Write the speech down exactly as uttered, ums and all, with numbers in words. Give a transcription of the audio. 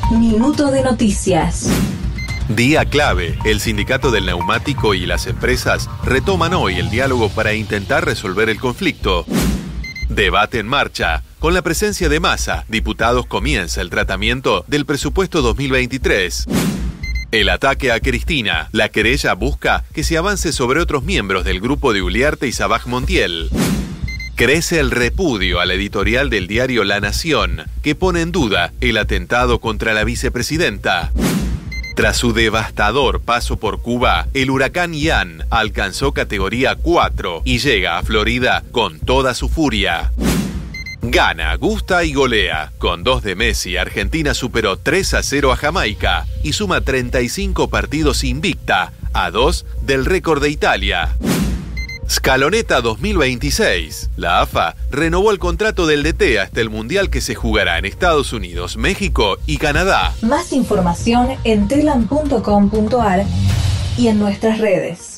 Minuto de noticias. Día clave. El sindicato del neumático y las empresas retoman hoy el diálogo para intentar resolver el conflicto. Debate en marcha. Con la presencia de Massa, diputados comienza el tratamiento del presupuesto dos mil veintitrés. El ataque a Cristina. La querella busca que se avance sobre otros miembros del grupo de Uliarte y Sabaj Montiel. Crece el repudio a la editorial del diario La Nación, que pone en duda el atentado contra la vicepresidenta. Tras su devastador paso por Cuba, el huracán Ian alcanzó categoría cuatro y llega a Florida con toda su furia. Gana, gusta y golea. Con dos de Messi, Argentina superó tres a cero a Jamaica y suma treinta y cinco partidos invicta, a dos del récord de Italia. Scaloneta dos mil veintiséis. La A F A renovó el contrato del D T hasta el Mundial que se jugará en Estados Unidos, México y Canadá. Más información en telam punto com punto ar y en nuestras redes.